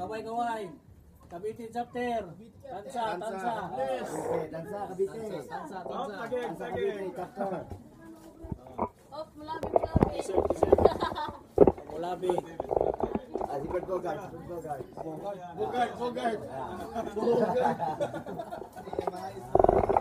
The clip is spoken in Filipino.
kaway-kaway. Cavite chapter. Tanza. Yes. Okay, Tanza, Cavite. Tanza. Tanza, Cavite, chapter. Oh, mulabi. Dessert. Mulabi. Sikot ko, guys. Bogart.